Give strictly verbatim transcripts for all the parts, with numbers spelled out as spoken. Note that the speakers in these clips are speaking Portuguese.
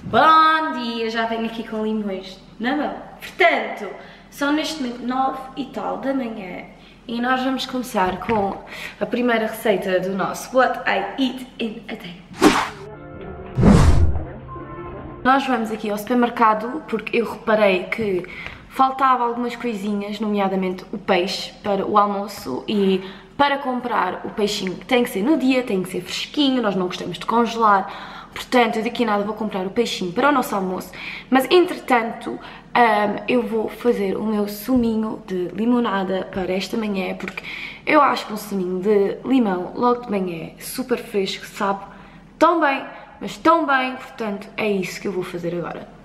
Bom dia, já venho aqui com limões na mão. Portanto, são neste momento nove e tal da manhã e nós vamos começar com a primeira receita do nosso What I Eat in a Day. Nós vamos aqui ao supermercado porque eu reparei que faltava algumas coisinhas, nomeadamente o peixe para o almoço, e para comprar o peixinho tem que ser no dia, tem que ser fresquinho, nós não gostamos de congelar. Portanto, eu daqui a nada vou comprar o peixinho para o nosso almoço, mas entretanto um, eu vou fazer o meu suminho de limonada para esta manhã, porque eu acho que um suminho de limão logo de manhã é super fresco, sabe tão bem, mas tão bem, portanto é isso que eu vou fazer agora.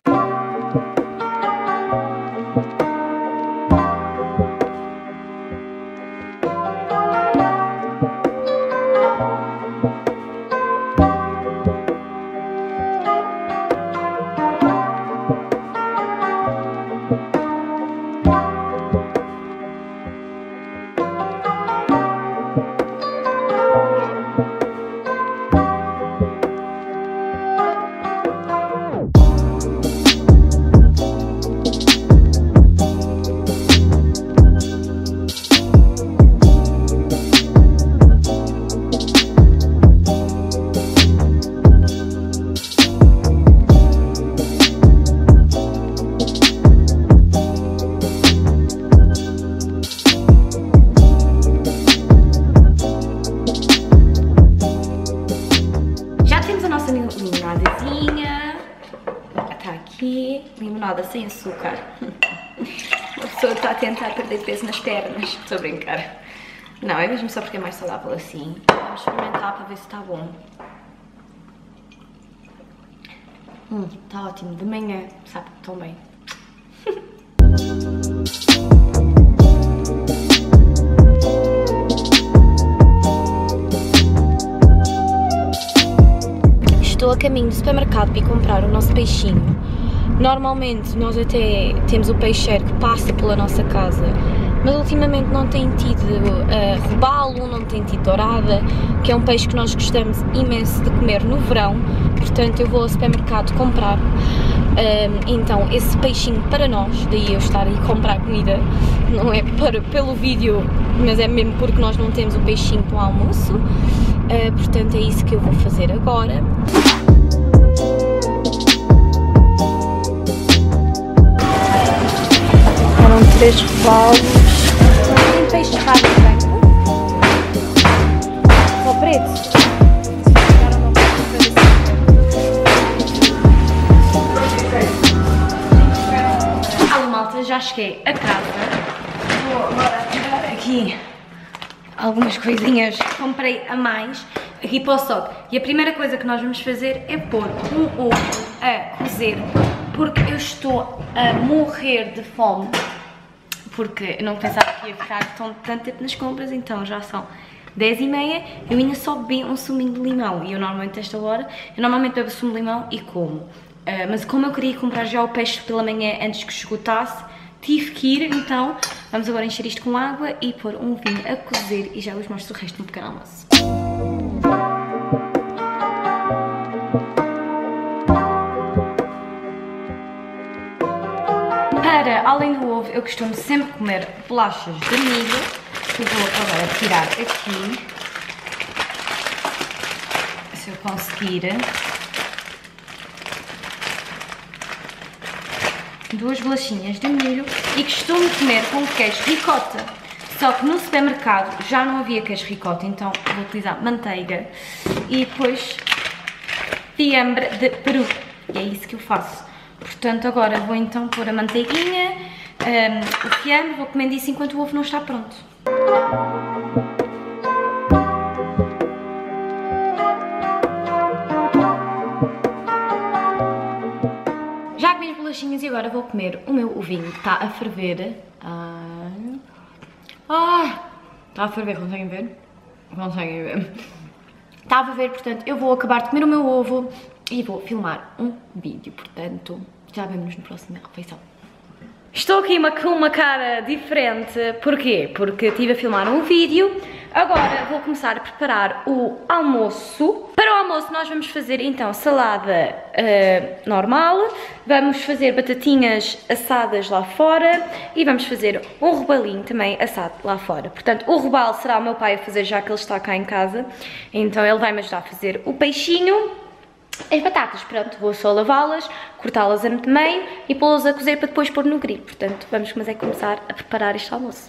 Limonadazinha, está aqui, limonada sem açúcar. A pessoa está a tentar perder peso nas pernas, estou a brincar. Não, é mesmo só porque é mais saudável assim. Vamos experimentar para ver se está bom. Hum, está ótimo, de manhã, sabe tão bem. Estou a caminho do supermercado para ir comprar o nosso peixinho. Normalmente nós até temos o peixeiro que passa pela nossa casa, mas ultimamente não tem tido uh, robalo, não tem tido dourada, que é um peixe que nós gostamos imenso de comer no verão, portanto eu vou ao supermercado comprar um, então esse peixinho para nós, daí eu estar a ir comprar comida, não é para, pelo vídeo, mas é mesmo porque nós não temos o peixinho para o almoço. Uh, portanto é isso que eu vou fazer agora. Foram três robalos. Tem peixe rabo branco ou preto? Alô malta, já cheguei a casa. Vou agora tirar aqui algumas coisinhas que comprei a mais aqui para o sol. E a primeira coisa que nós vamos fazer é pôr um ovo a cozer, porque eu estou a morrer de fome, porque eu não pensava que ia ficar tão, tanto tempo nas compras, então já são dez e meia, eu ainda só bebi um suminho de limão, e eu normalmente a esta hora, eu normalmente bebo sumo de limão e como, uh, mas como eu queria comprar já o peixe pela manhã antes que esgotasse, tive que ir, então vamos agora encher isto com água e pôr um vinho a cozer e já vos mostro o resto no pequeno almoço. Para além do ovo, eu costumo sempre comer bolachas de milho, que vou agora tirar aqui, se eu conseguir. Duas bolachinhas de milho e costumo comer com queijo ricota, só que no supermercado já não havia queijo ricota, então vou utilizar manteiga e depois fiambre de peru, e é isso que eu faço. Portanto agora vou então pôr a manteiguinha, um, o fiambre, vou comendo isso enquanto o ovo não está pronto. E agora vou comer o meu ovinho que está a ferver. Ah, ah, está a ferver, conseguem ver? Conseguem ver? Está a ferver, portanto eu vou acabar de comer o meu ovo e vou filmar um vídeo, portanto já vemos na próxima refeição. Estou aqui uma, com uma cara diferente, porquê? Porque estive a filmar um vídeo Agora vou começar a preparar o almoço. Para o almoço nós vamos fazer então salada uh, normal, vamos fazer batatinhas assadas lá fora e vamos fazer um robalinho também assado lá fora. Portanto, o robalo será o meu pai a fazer, já que ele está cá em casa, então ele vai me ajudar a fazer o peixinho. As batatas, pronto, vou só lavá-las, cortá-las a meio e pô-las a cozer para depois pôr no grilo. Portanto, vamos começar a preparar este almoço.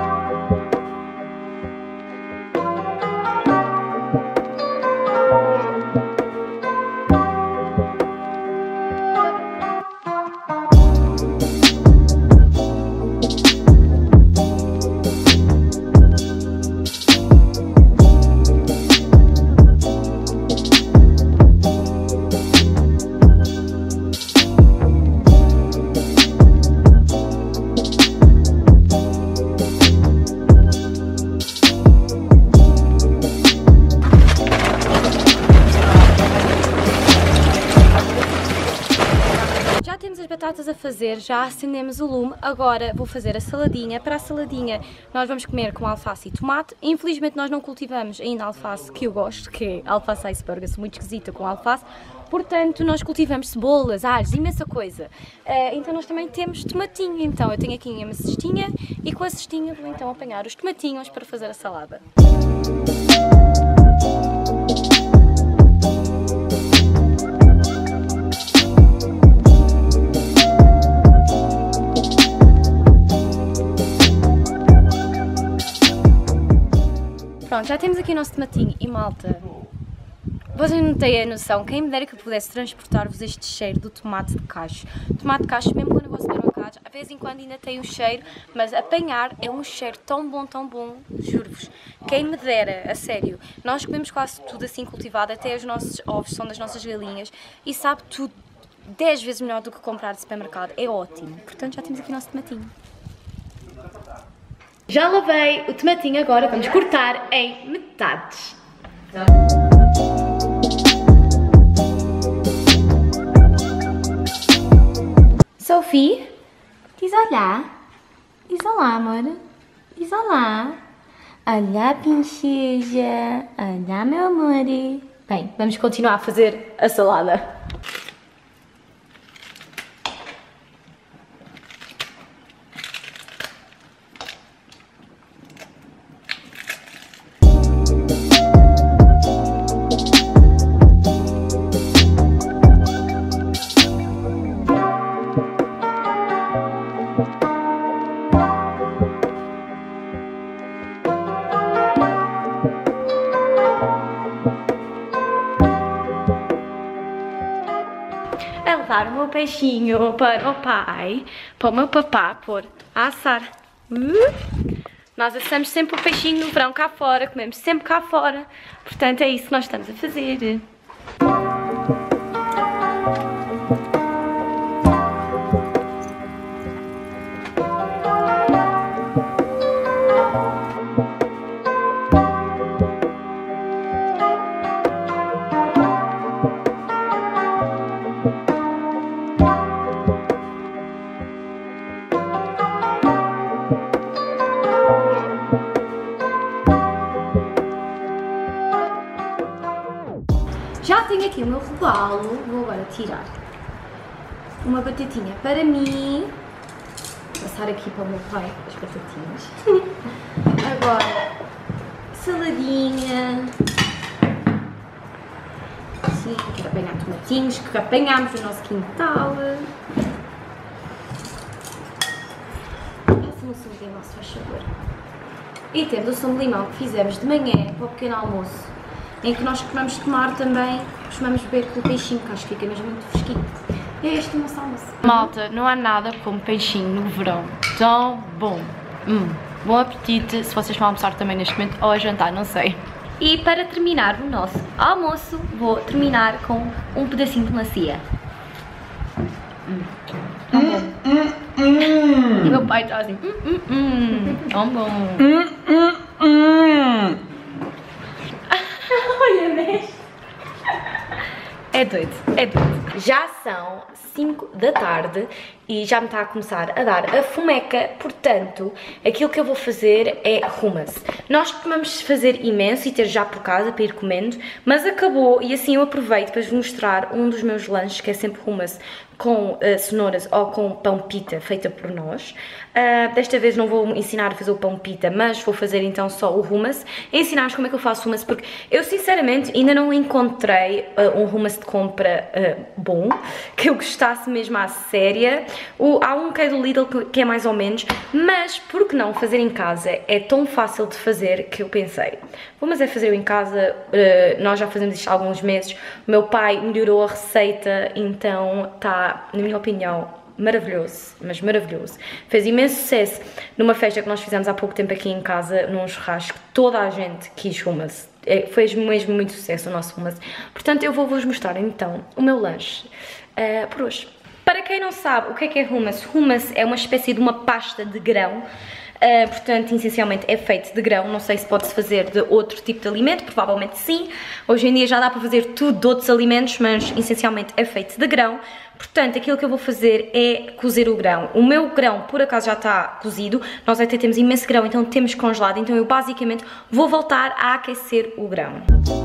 Batatas a fazer, já acendemos o lume, agora vou fazer a saladinha. Para a saladinha nós vamos comer com alface e tomate. Infelizmente nós não cultivamos ainda alface, que eu gosto, que é alface iceberg, eu sou muito esquisita com alface, portanto nós cultivamos cebolas, alhos, imensa coisa. Uh, então nós também temos tomatinho, então eu tenho aqui uma cestinha e com a cestinha vou então apanhar os tomatinhos para fazer a salada. Pronto, já temos aqui o nosso tomatinho e malta, vocês não têm a noção, quem me dera que eu pudesse transportar-vos este cheiro do tomate de cacho. Tomate de cacho, mesmo quando eu vou supermercados, de vez em quando ainda tem o cheiro, mas apanhar é um cheiro tão bom, tão bom, juro-vos. Quem me dera, a sério, nós comemos quase tudo assim cultivado, até os nossos ovos são das nossas galinhas e sabe tudo dez vezes melhor do que comprar de supermercado, é ótimo. Portanto já temos aqui o nosso tomatinho. Já lavei o tomatinho, agora vamos cortar em metades. Sophie, diz olá. Diz olá, amor. Diz olá. Olá, princesa. Olá, meu amor. Bem, vamos continuar a fazer a salada. O meu peixinho para o pai, para o meu papá pôr a assar. Uh! Nós assamos sempre o peixinho no verão cá fora, comemos sempre cá fora, portanto é isso que nós estamos a fazer. Já tenho aqui o meu robalo, vou agora tirar uma batatinha para mim, vou passar aqui para o meu pai as batatinhas, agora saladinha, sim, quero apanhar tomatinhos que apanhámos no nosso quintal, faça-me um sumo de limão se faz favor, e temos o sumo de limão que fizemos de manhã para o pequeno almoço, em que nós costumamos tomar também, costumamos beber com o peixinho, que acho que fica mesmo muito fresquinho. E é este o nosso almoço. Malta, não há nada como peixinho no verão. Tão bom. Hum, bom apetite, se vocês vão almoçar também neste momento, ou a jantar, não sei. E para terminar o nosso almoço, vou terminar com um pedacinho de melancia. Hum, tão bom. Hum, hum, hum. O meu pai está assim, hum, hum, hum, tão bom. Hum, hum, hum. Olha, mexe. É doido, é é tudo. Já são cinco da tarde e já me está a começar a dar a fomeca, portanto, aquilo que eu vou fazer é hummus. Nós costumamos fazer imenso e ter já por casa para ir comendo, mas acabou e assim eu aproveito para vos mostrar um dos meus lanches, que é sempre hummus com uh, cenouras ou com pão pita feita por nós. Uh, desta vez não vou ensinar a fazer o pão pita, mas vou fazer então só o hummus e ensinar-vos como é que eu faço hummus, porque eu sinceramente ainda não encontrei uh, um hummus de compra uh, bom, que eu gostasse mesmo à séria. O, há um que é do Lidl que, que é mais ou menos, mas por que não fazer em casa? É tão fácil de fazer que eu pensei, vou mas é fazer eu em casa, uh, nós já fazemos isto há alguns meses, o meu pai melhorou a receita, então está, na minha opinião, maravilhoso, mas maravilhoso. Fez imenso sucesso numa festa que nós fizemos há pouco tempo aqui em casa, num churrasco, toda a gente quis hummus. É, fez mesmo muito sucesso o nosso hummus. Portanto, eu vou-vos mostrar então o meu lanche uh, por hoje. Para quem não sabe o que é que é hummus, hummus é uma espécie de uma pasta de grão. Uh, portanto, essencialmente é feito de grão. Não sei se pode-se fazer de outro tipo de alimento, provavelmente sim. Hoje em dia já dá para fazer tudo de outros alimentos, mas essencialmente é feito de grão. Portanto, aquilo que eu vou fazer é cozer o grão. O meu grão, por acaso, já está cozido. Nós até temos imenso grão, então temos congelado. Então eu basicamente vou voltar a aquecer o grão.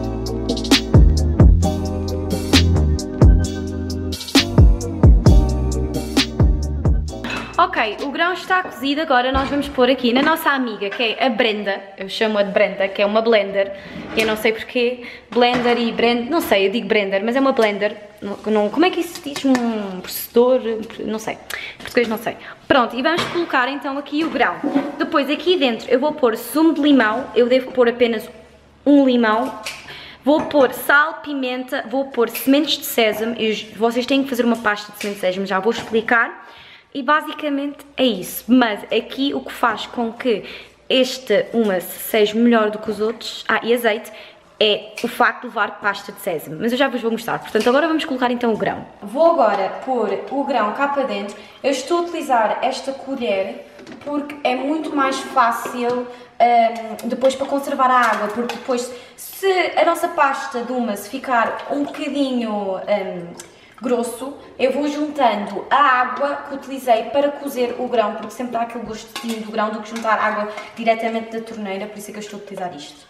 Ok, o grão está cozido, agora nós vamos pôr aqui na nossa amiga, que é a Brenda, eu chamo-a de Brenda, que é uma blender, eu não sei porquê, blender e blender, não sei, eu digo blender, mas é uma blender, não, como é que isso se diz, um processador, não sei, em português não sei. Pronto, e vamos colocar então aqui o grão. Depois aqui dentro eu vou pôr sumo de limão, eu devo pôr apenas um limão. Vou pôr sal, pimenta, vou pôr sementes de sésamo, e vocês têm que fazer uma pasta de sementes de sésamo, já vou explicar. E basicamente é isso, mas aqui o que faz com que este hummus seja melhor do que os outros, ah, e azeite, é o facto de levar pasta de sésamo, mas eu já vos vou mostrar. Portanto, agora vamos colocar então o grão. Vou agora pôr o grão cá para dentro. Eu estou a utilizar esta colher porque é muito mais fácil um, depois para conservar a água, porque depois se a nossa pasta de hummus ficar um bocadinho um, grosso, eu vou juntando a água que utilizei para cozer o grão, porque sempre dá aquele gostinho do grão do que juntar água diretamente da torneira, por isso é que eu estou a utilizar isto.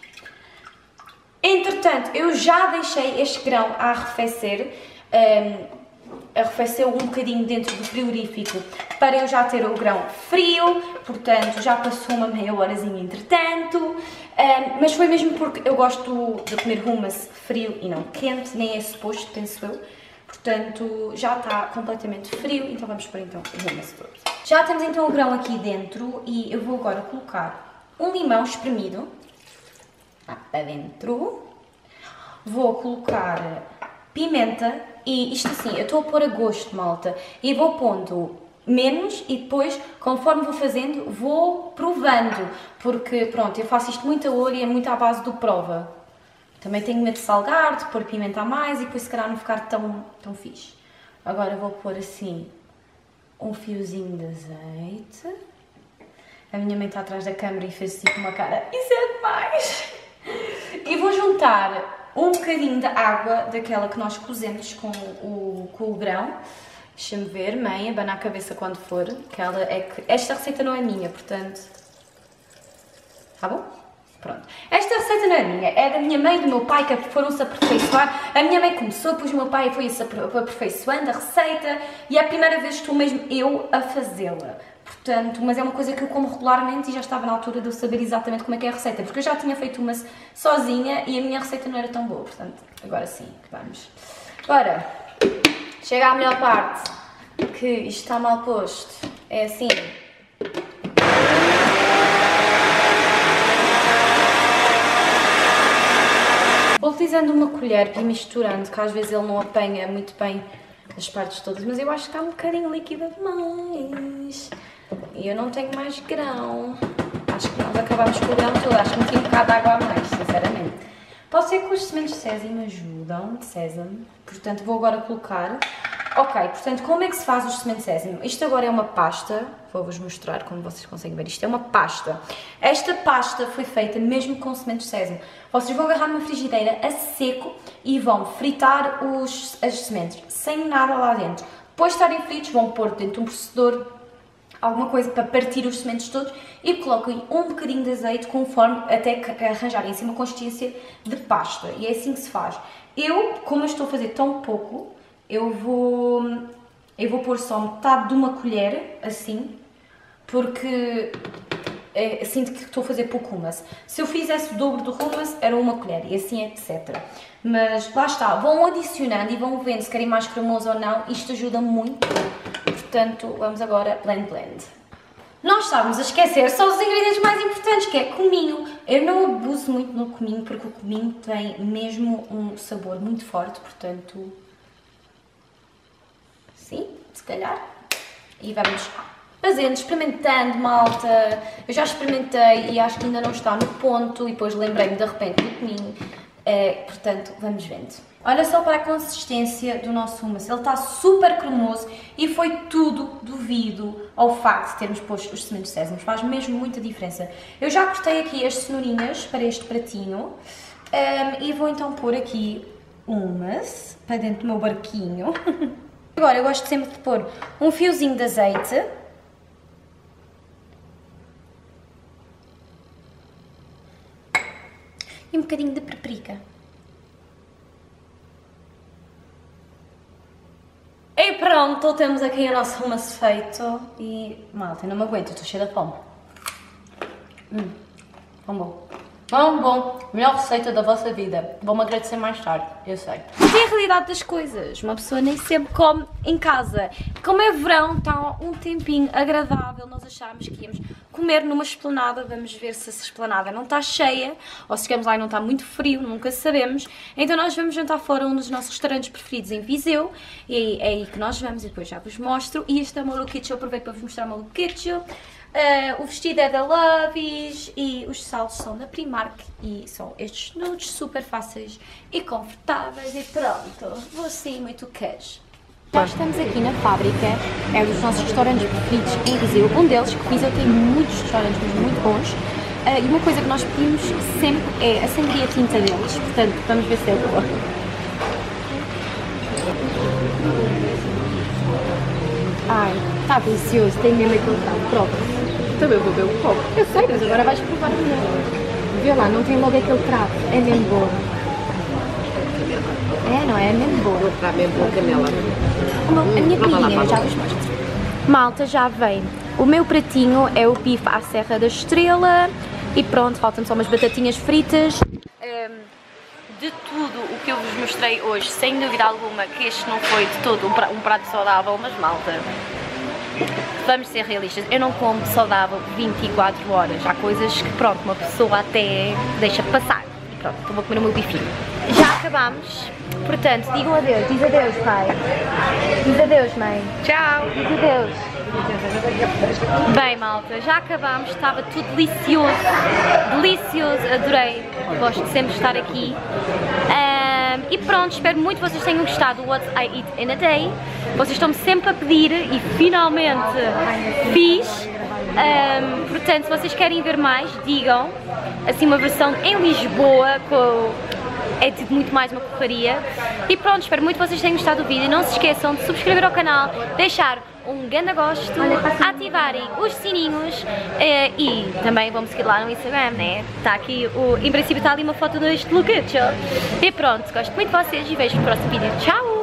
Entretanto, eu já deixei este grão a arrefecer, um, arrefeceu um bocadinho dentro do frigorífico para eu já ter o grão frio, portanto já passou uma meia horazinha entretanto, um, mas foi mesmo porque eu gosto de comer hummus frio e não quente, nem é suposto, penso eu. Portanto, já está completamente frio, então vamos pôr então o hummus todo. Já temos então o grão aqui dentro e eu vou agora colocar um limão espremido lá para dentro. Vou colocar pimenta e isto assim, eu estou a pôr a gosto, malta, e vou pondo menos e depois, conforme vou fazendo, vou provando, porque pronto, eu faço isto muito a olho e é muito à base do prova. Também tenho medo de salgar, de pôr pimenta a mais e depois se calhar não ficar tão, tão fixe. Agora vou pôr assim um fiozinho de azeite. A minha mãe está atrás da câmera e fez assim com uma cara, isso é demais! E vou juntar um bocadinho de água daquela que nós cozemos com o, com o grão. Deixa-me ver, mãe, abana a cabeça quando for, que ela é que... Esta receita não é minha, portanto... Tá bom? Pronto. Esta receita não é minha, é da minha mãe e do meu pai que foram-se aperfeiçoar. A minha mãe começou, depois o meu pai foi-se aperfeiçoando a receita e é a primeira vez que estou mesmo eu a fazê-la. Portanto, mas é uma coisa que eu como regularmente e já estava na altura de eu saber exatamente como é que é a receita, porque eu já tinha feito uma sozinha e a minha receita não era tão boa, portanto, agora sim que vamos. Agora, chega à melhor parte, que isto está mal posto, é assim. Vou utilizando uma colher e misturando, que às vezes ele não apanha muito bem as partes todas, mas eu acho que está um bocadinho líquida demais. E eu não tenho mais grão. Acho que nós acabamos com o grão todo, acho que meti um bocado de água a mais, sinceramente. Pode ser que os sementes de sésamo ajudam, de sésamo, portanto vou agora colocar Ok, portanto, como é que se faz os sementes de sésamo? Isto agora é uma pasta, vou-vos mostrar como vocês conseguem ver, isto é uma pasta. Esta pasta foi feita mesmo com sementes de sésamo. Vocês vão agarrar numa frigideira a seco e vão fritar os, as sementes, sem nada lá dentro. Depois de estarem fritos, vão pôr dentro de um processador alguma coisa para partir os sementes todos e coloquem um bocadinho de azeite conforme até que arranjarem assim uma consistência de pasta. E é assim que se faz. Eu, como eu estou a fazer tão pouco, eu vou, eu vou pôr só metade de uma colher, assim, porque é, sinto que estou a fazer pouco hummus. Se eu fizesse o dobro do hummus, era uma colher e assim etcétera. Mas lá está, vão adicionando e vão vendo se querem mais cremoso ou não, isto ajuda muito. Portanto, vamos agora blend blend. Nós estávamos a esquecer só os ingredientes mais importantes, que é cominho. Eu não abuso muito no cominho, porque o cominho tem mesmo um sabor muito forte, portanto... Sim, se calhar. E vamos fazendo, experimentando, malta. Eu já experimentei e acho que ainda não está no ponto, e depois lembrei-me de repente do cominho. É, portanto, vamos vendo. Olha só para a consistência do nosso hummus, ele está super cremoso e foi tudo devido ao facto de termos posto os sementes de sésamo, faz mesmo muita diferença. Eu já cortei aqui as cenourinhas para este pratinho um, e vou então pôr aqui hummus para dentro do meu barquinho. Agora eu gosto sempre de pôr um fiozinho de azeite. E um bocadinho de paprika. E pronto, temos aqui o nosso hummus feito e, malta, eu não me aguento, estou cheia de fome. Hum, tão bom. Bom, bom, melhor receita da vossa vida. Vou-me agradecer mais tarde, eu sei. Mas é a realidade das coisas, uma pessoa nem sempre come em casa. Como é verão, está um tempinho agradável, nós achámos que íamos comer numa esplanada, vamos ver se essa esplanada não está cheia, ou se chegamos lá e não está muito frio, nunca sabemos. Então nós vamos jantar fora um dos nossos restaurantes preferidos em Viseu, e é aí que nós vamos, e depois já vos mostro. E este é o meu look kit, eu aproveito para vos mostrar o meu look kit. Uh, o vestido é da Loveys e os saltos são da Primark e são estes nudes super fáceis e confortáveis e pronto, vou assim muito queijo. Já estamos aqui na fábrica, é um dos nossos restaurantes preferidos em Viseu, um deles, que Viseu tem muitos restaurantes mas muito bons, uh, e uma coisa que nós pedimos sempre é a sangria tinta deles, portanto vamos ver se é boa. Ai, está delicioso, tem mesmo aquele tal, prova. Também vou ver um pouco. Eu sei, mas agora vais provar o meu. Vê lá, não tem logo aquele trato, é mesmo bom. É, não é? É mesmo bom. Vou provar mesmo a canela. Uma, a minha comidinha, já vos mostro. Malta, já vem. O meu pratinho é o bife à Serra da Estrela. E pronto, faltam só umas batatinhas fritas. Um, de tudo o que eu vos mostrei hoje, sem dúvida alguma que este não foi de todo um prato, um prato saudável, mas malta, vamos ser realistas, eu não como saudável vinte e quatro horas, há coisas que pronto, uma pessoa até deixa passar. E pronto, então vou comer o meu bifinho. Já acabamos, portanto, digam adeus, diz adeus pai, diz adeus mãe, tchau, diz adeus. Bem malta, já acabamos, estava tudo delicioso, delicioso, adorei, gosto de sempre estar aqui. Um, e pronto, espero muito que vocês tenham gostado do What I Eat in a Day. Vocês estão-me sempre a pedir e finalmente fiz. Um, portanto, se vocês querem ver mais, digam. Assim, uma versão em Lisboa, com... é tudo muito mais uma correria. E pronto, espero muito que vocês tenham gostado do vídeo. Não se esqueçam de subscrever ao canal, deixar um grande gosto, ativarem os sininhos eh, e também vão me seguir lá no Instagram, né? Está aqui, o, em princípio está ali uma foto deste look. E pronto, gosto muito de vocês e vejo no próximo vídeo. Tchau!